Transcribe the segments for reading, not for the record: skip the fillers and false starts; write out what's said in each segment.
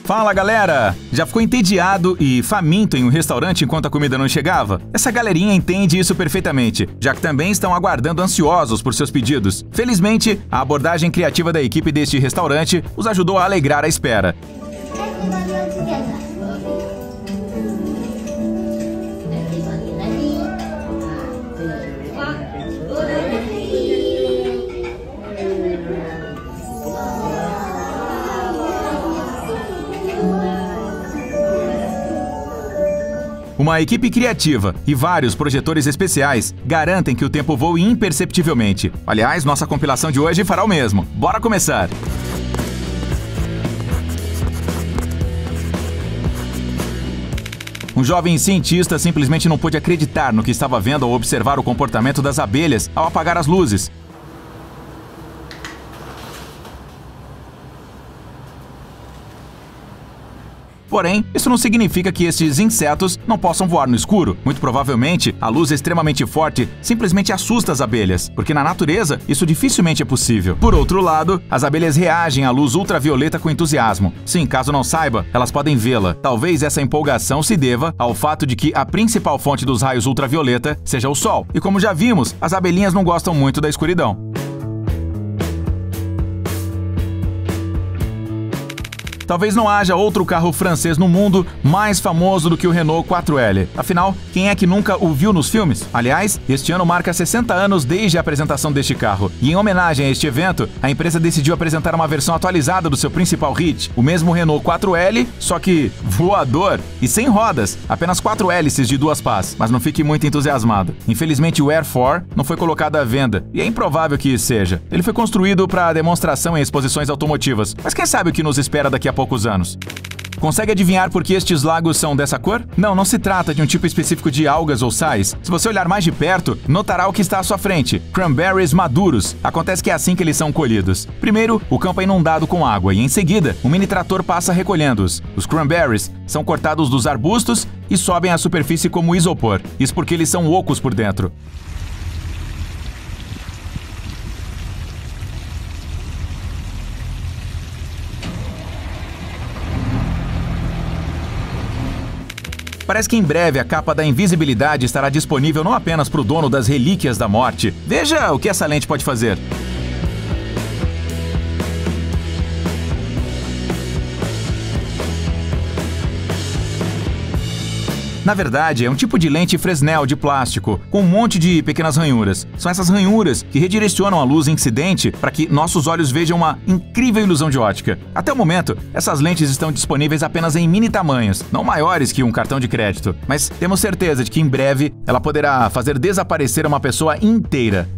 Fala galera! Já ficou entediado e faminto em um restaurante enquanto a comida não chegava? Essa galerinha entende isso perfeitamente, já que também estão aguardando ansiosos por seus pedidos. Felizmente, a abordagem criativa da equipe deste restaurante os ajudou a alegrar a espera. Uma equipe criativa e vários projetores especiais garantem que o tempo voe imperceptivelmente. Aliás, nossa compilação de hoje fará o mesmo. Bora começar! Um jovem cientista simplesmente não pôde acreditar no que estava vendo ao observar o comportamento das abelhas ao apagar as luzes. Porém, isso não significa que estes insetos não possam voar no escuro. Muito provavelmente, a luz extremamente forte simplesmente assusta as abelhas, porque na natureza isso dificilmente é possível. Por outro lado, as abelhas reagem à luz ultravioleta com entusiasmo. Sim, caso não saiba, elas podem vê-la. Talvez essa empolgação se deva ao fato de que a principal fonte dos raios ultravioleta seja o sol. E como já vimos, as abelhinhas não gostam muito da escuridão. Talvez não haja outro carro francês no mundo mais famoso do que o Renault 4L. Afinal, quem é que nunca o viu nos filmes? Aliás, este ano marca 60 anos desde a apresentação deste carro. E em homenagem a este evento, a empresa decidiu apresentar uma versão atualizada do seu principal hit, o mesmo Renault 4L, só que voador e sem rodas, apenas 4 hélices de 2 pás. Mas não fique muito entusiasmado. Infelizmente, o Air 4 não foi colocado à venda, e é improvável que seja. Ele foi construído para demonstração em exposições automotivas, mas quem sabe o que nos espera daqui a poucos anos. Consegue adivinhar por que estes lagos são dessa cor? Não se trata de um tipo específico de algas ou sais. Se você olhar mais de perto, notará o que está à sua frente: cranberries maduros. Acontece que é assim que eles são colhidos. Primeiro, o campo é inundado com água e em seguida, um mini trator passa recolhendo-os. Os cranberries são cortados dos arbustos e sobem à superfície como isopor. Isso porque eles são ocos por dentro. Parece que em breve a capa da invisibilidade estará disponível não apenas para o dono das relíquias da morte. Veja o que essa lente pode fazer. Na verdade, é um tipo de lente Fresnel de plástico, com um monte de pequenas ranhuras. São essas ranhuras que redirecionam a luz incidente para que nossos olhos vejam uma incrível ilusão de ótica. Até o momento, essas lentes estão disponíveis apenas em mini tamanhos, não maiores que um cartão de crédito. Mas temos certeza de que em breve ela poderá fazer desaparecer uma pessoa inteira.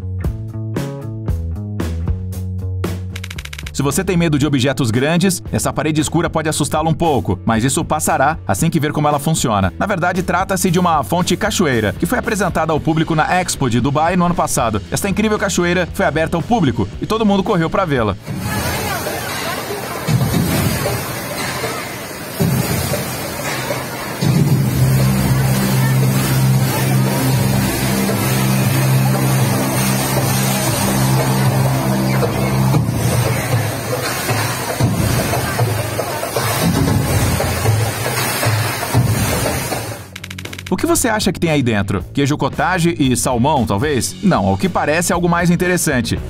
Se você tem medo de objetos grandes, essa parede escura pode assustá-lo um pouco, mas isso passará assim que ver como ela funciona. Na verdade, trata-se de uma fonte cachoeira, que foi apresentada ao público na Expo de Dubai no ano passado. Esta incrível cachoeira foi aberta ao público e todo mundo correu para vê-la. O que você acha que tem aí dentro? Queijo cottage e salmão, talvez? Não, ao que parece é algo mais interessante.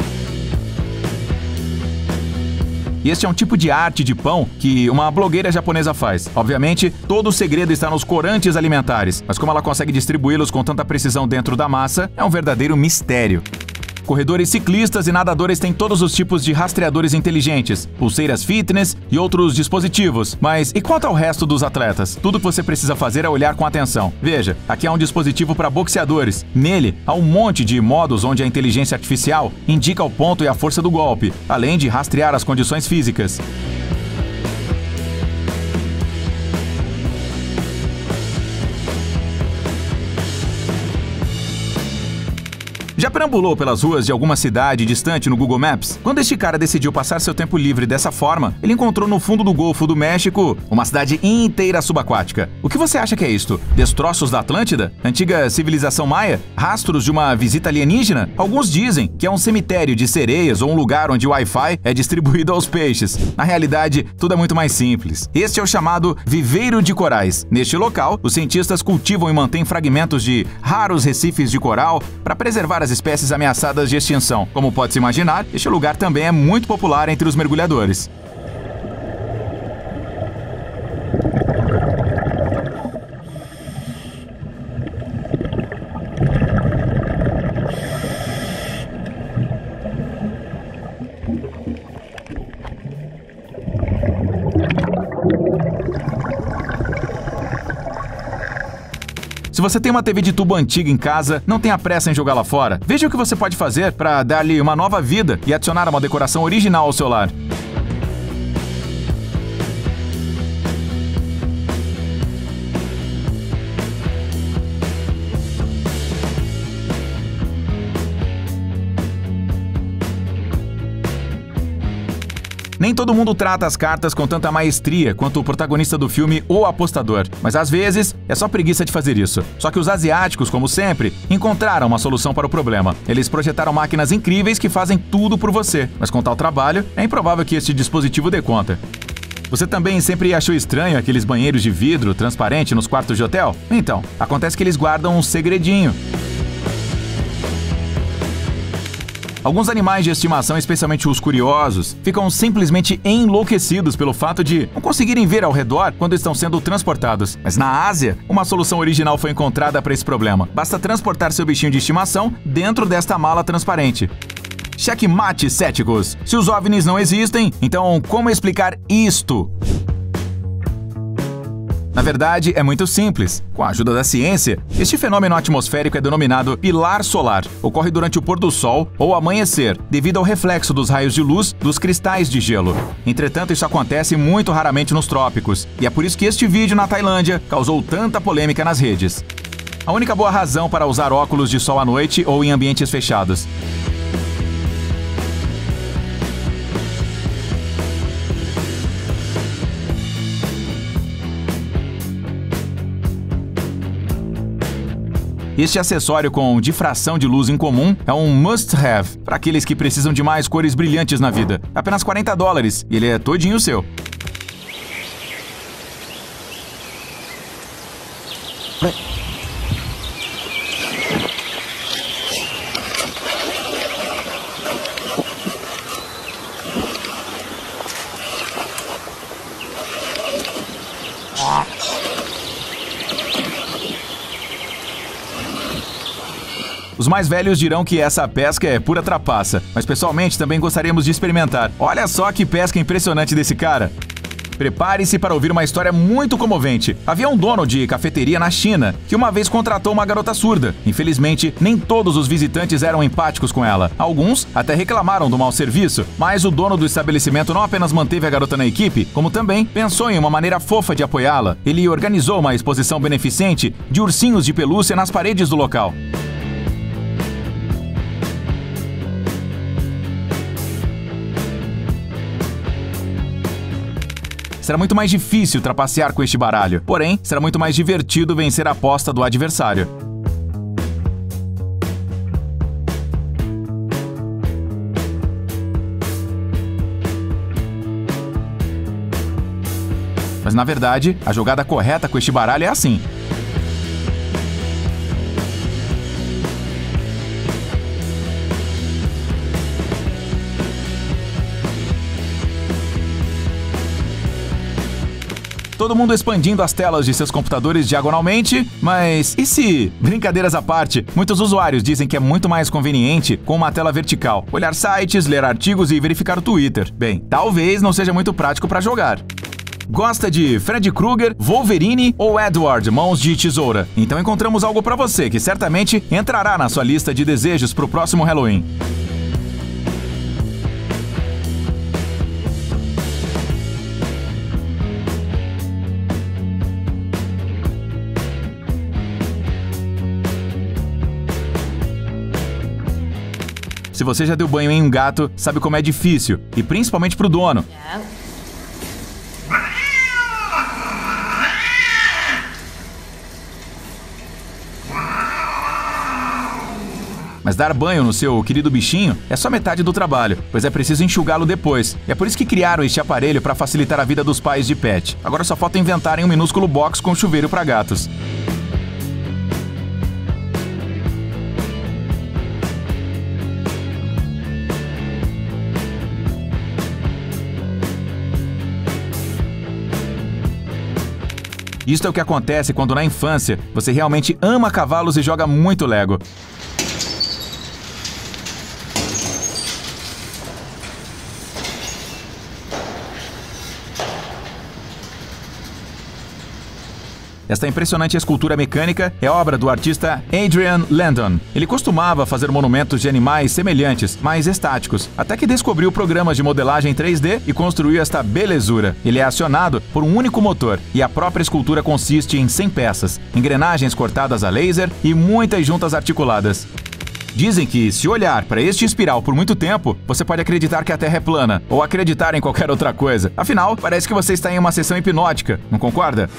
Este é um tipo de arte de pão que uma blogueira japonesa faz. Obviamente, todo o segredo está nos corantes alimentares, mas como ela consegue distribuí-los com tanta precisão dentro da massa, é um verdadeiro mistério. Corredores ciclistas e nadadores têm todos os tipos de rastreadores inteligentes, pulseiras fitness e outros dispositivos. Mas e quanto ao resto dos atletas? Tudo que você precisa fazer é olhar com atenção. Veja, aqui há um dispositivo para boxeadores. Nele, há um monte de modos onde a inteligência artificial indica o ponto e a força do golpe, além de rastrear as condições físicas. Já perambulou pelas ruas de alguma cidade distante no Google Maps? Quando este cara decidiu passar seu tempo livre dessa forma, ele encontrou no fundo do Golfo do México uma cidade inteira subaquática. O que você acha que é isto? Destroços da Atlântida? Antiga civilização maia? Rastros de uma visita alienígena? Alguns dizem que é um cemitério de sereias ou um lugar onde o Wi-Fi é distribuído aos peixes. Na realidade, tudo é muito mais simples. Este é o chamado viveiro de corais. Neste local, os cientistas cultivam e mantêm fragmentos de raros recifes de coral para preservar as espécies ameaçadas de extinção. Como pode-se imaginar, este lugar também é muito popular entre os mergulhadores. Se você tem uma TV de tubo antiga em casa, não tenha pressa em jogá-la fora. Veja o que você pode fazer para dar-lhe uma nova vida e adicionar uma decoração original ao seu lar. Nem todo mundo trata as cartas com tanta maestria quanto o protagonista do filme O Apostador, mas às vezes é só preguiça de fazer isso. Só que os asiáticos, como sempre, encontraram uma solução para o problema. Eles projetaram máquinas incríveis que fazem tudo por você, mas com tal trabalho, é improvável que este dispositivo dê conta. Você também sempre achou estranho aqueles banheiros de vidro transparente nos quartos de hotel? Então, acontece que eles guardam um segredinho. Alguns animais de estimação, especialmente os curiosos, ficam simplesmente enlouquecidos pelo fato de não conseguirem ver ao redor quando estão sendo transportados. Mas na Ásia, uma solução original foi encontrada para esse problema. Basta transportar seu bichinho de estimação dentro desta mala transparente. Checkmate, céticos! Se os OVNIs não existem, então como explicar isto? Na verdade, é muito simples. Com a ajuda da ciência, este fenômeno atmosférico é denominado pilar solar. Ocorre durante o pôr do sol ou amanhecer, devido ao reflexo dos raios de luz dos cristais de gelo. Entretanto, isso acontece muito raramente nos trópicos, e é por isso que este vídeo na Tailândia causou tanta polêmica nas redes. A única boa razão para usar óculos de sol à noite ou em ambientes fechados. Este acessório com difração de luz incomum é um must-have para aqueles que precisam de mais cores brilhantes na vida. Apenas $40 e ele é todinho seu. Os mais velhos dirão que essa pesca é pura trapaça, mas pessoalmente também gostaríamos de experimentar. Olha só que pesca impressionante desse cara! Prepare-se para ouvir uma história muito comovente. Havia um dono de cafeteria na China que uma vez contratou uma garota surda. Infelizmente, nem todos os visitantes eram empáticos com ela. Alguns até reclamaram do mau serviço, mas o dono do estabelecimento não apenas manteve a garota na equipe, como também pensou em uma maneira fofa de apoiá-la. Ele organizou uma exposição beneficente de ursinhos de pelúcia nas paredes do local. Será muito mais difícil trapacear com este baralho, porém, será muito mais divertido vencer a aposta do adversário. Mas na verdade, a jogada correta com este baralho é assim. Todo mundo expandindo as telas de seus computadores diagonalmente, mas e se, brincadeiras à parte, muitos usuários dizem que é muito mais conveniente com uma tela vertical, olhar sites, ler artigos e verificar o Twitter. Bem, talvez não seja muito prático para jogar. Gosta de Freddy Krueger, Wolverine ou Edward, Mãos de Tesoura? Então encontramos algo para você que certamente entrará na sua lista de desejos para o próximo Halloween. Se você já deu banho em um gato, sabe como é difícil, e principalmente pro dono. Mas dar banho no seu querido bichinho é só metade do trabalho, pois é preciso enxugá-lo depois. É por isso que criaram este aparelho para facilitar a vida dos pais de pet. Agora só falta inventarem um minúsculo box com chuveiro para gatos. Isto é o que acontece quando na infância você realmente ama cavalos e joga muito Lego. Esta impressionante escultura mecânica é obra do artista Adrian Landon. Ele costumava fazer monumentos de animais semelhantes, mas estáticos, até que descobriu programas de modelagem 3D e construiu esta belezura. Ele é acionado por um único motor, e a própria escultura consiste em 100 peças, engrenagens cortadas a laser e muitas juntas articuladas. Dizem que, se olhar para este espiral por muito tempo, você pode acreditar que a Terra é plana, ou acreditar em qualquer outra coisa. Afinal, parece que você está em uma sessão hipnótica, não concorda?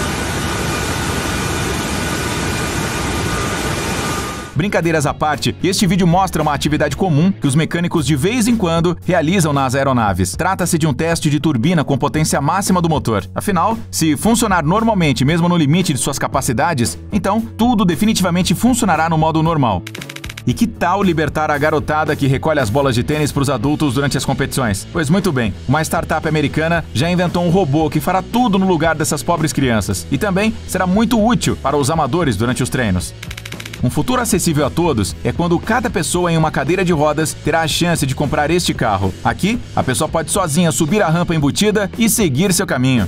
Brincadeiras à parte, este vídeo mostra uma atividade comum que os mecânicos de vez em quando realizam nas aeronaves. Trata-se de um teste de turbina com potência máxima do motor. Afinal, se funcionar normalmente mesmo no limite de suas capacidades, então tudo definitivamente funcionará no modo normal. E que tal libertar a garotada que recolhe as bolas de tênis para os adultos durante as competições? Pois muito bem, uma startup americana já inventou um robô que fará tudo no lugar dessas pobres crianças. E também será muito útil para os amadores durante os treinos. Um futuro acessível a todos é quando cada pessoa em uma cadeira de rodas terá a chance de comprar este carro. Aqui, a pessoa pode sozinha subir a rampa embutida e seguir seu caminho.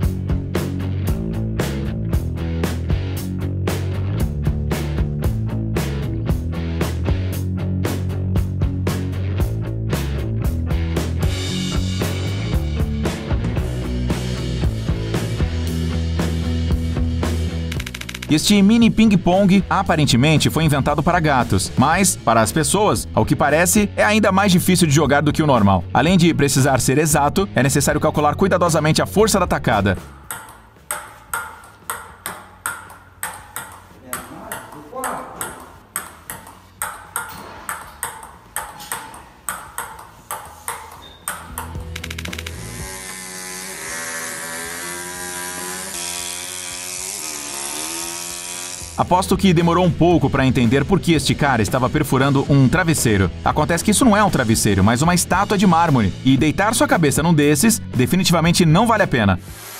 Este mini ping-pong aparentemente foi inventado para gatos, mas, para as pessoas, ao que parece, é ainda mais difícil de jogar do que o normal. Além de precisar ser exato, é necessário calcular cuidadosamente a força da tacada. Aposto que demorou um pouco para entender por que este cara estava perfurando um travesseiro. Acontece que isso não é um travesseiro, mas uma estátua de mármore, e deitar sua cabeça num desses definitivamente não vale a pena.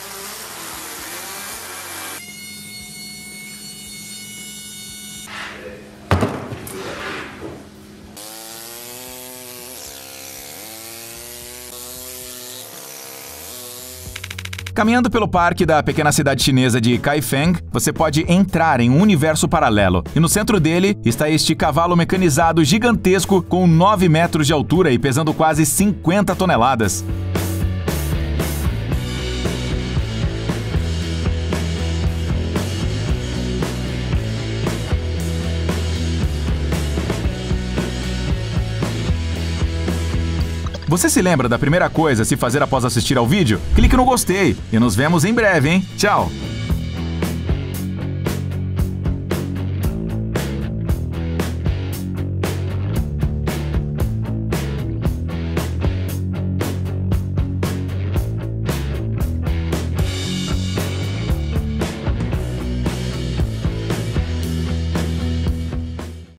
Caminhando pelo parque da pequena cidade chinesa de Kaifeng, você pode entrar em um universo paralelo. E no centro dele está este cavalo mecanizado gigantesco com 9 metros de altura e pesando quase 50 toneladas. Você se lembra da primeira coisa a se fazer após assistir ao vídeo? Clique no gostei e nos vemos em breve, hein? Tchau!